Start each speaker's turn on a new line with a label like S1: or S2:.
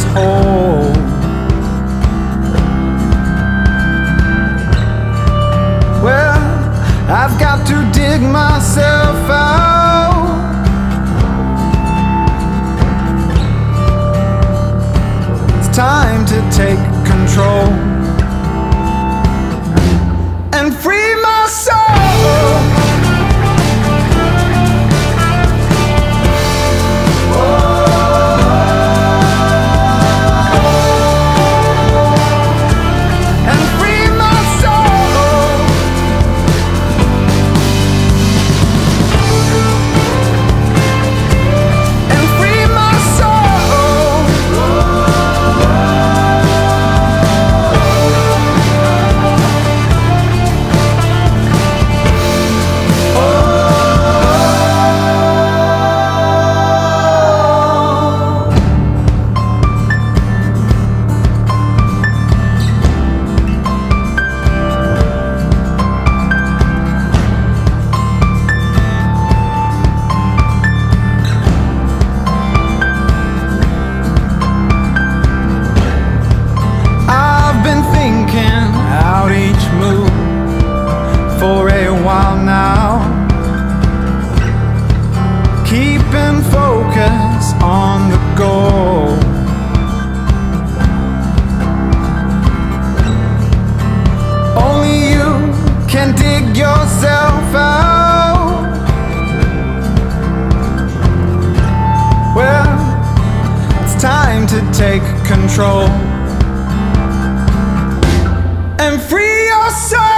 S1: hold. Well, I've got to dig myself out. It's time to take control and free my soul. For a while now, keeping focus on the goal. Only you can dig yourself out. Well, it's time to take control and free your soul.